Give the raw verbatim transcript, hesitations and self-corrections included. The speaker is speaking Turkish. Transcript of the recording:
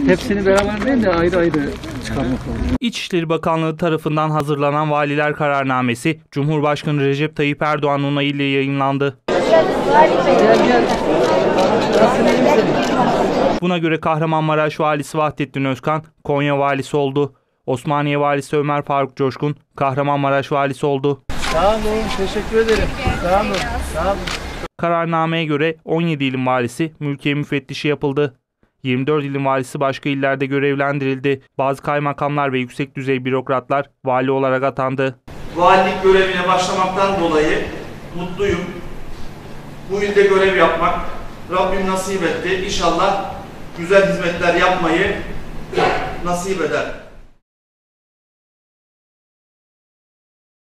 Hepsini beraber değil de ayrı ayrı çıkarmak lazım. İçişleri Bakanlığı tarafından hazırlanan Valiler Kararnamesi, Cumhurbaşkanı Recep Tayyip Erdoğan onayıyla yayımlandı. Buna göre Kahramanmaraş Valisi Vahdettin Özkan, Konya Valisi oldu. Osmaniye Valisi Ömer Faruk Coşkun, Kahramanmaraş Valisi oldu. Sağ olun, teşekkür ederim. Sağ olun, sağ olun. Kararnameye göre on yedi ilin valisi mülkiye müfettişi yapıldı. yirmi dört ilin valisi başka illerde görevlendirildi. Bazı kaymakamlar ve yüksek düzey bürokratlar vali olarak atandı. Valilik görevine başlamaktan dolayı mutluyum. Bu ilde görev yapmak Rabbim nasip etti. İnşallah güzel hizmetler yapmayı nasip eder.